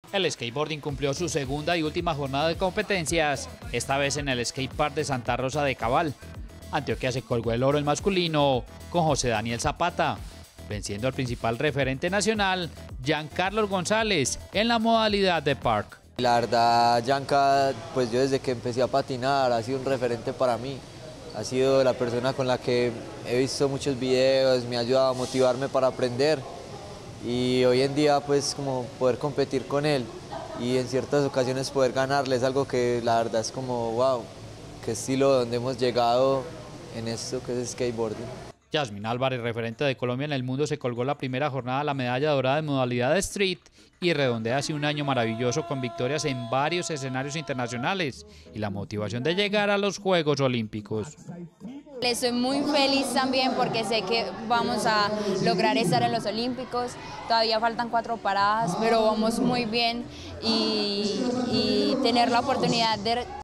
El skateboarding cumplió su segunda y última jornada de competencias, esta vez en el skatepark de Santa Rosa de Cabal. Antioquia se colgó el oro en masculino con José Daniel Zapata, venciendo al principal referente nacional, Giancarlo González, en la modalidad de park. La verdad, Gianca, pues yo desde que empecé a patinar ha sido un referente para mí. Ha sido la persona con la que he visto muchos videos, me ha ayudado a motivarme para aprender. Y hoy en día pues como poder competir con él y en ciertas ocasiones poder ganarle es algo que la verdad es como wow, qué estilo donde hemos llegado en esto que es skateboarding. Yasmin Álvarez, referente de Colombia en el mundo, se colgó la primera jornada la medalla dorada en modalidad de street y redondea así un año maravilloso con victorias en varios escenarios internacionales y la motivación de llegar a los Juegos Olímpicos. Estoy muy feliz también porque sé que vamos a lograr estar en los Olímpicos. Todavía faltan 4 paradas, pero vamos muy bien y tener la oportunidad de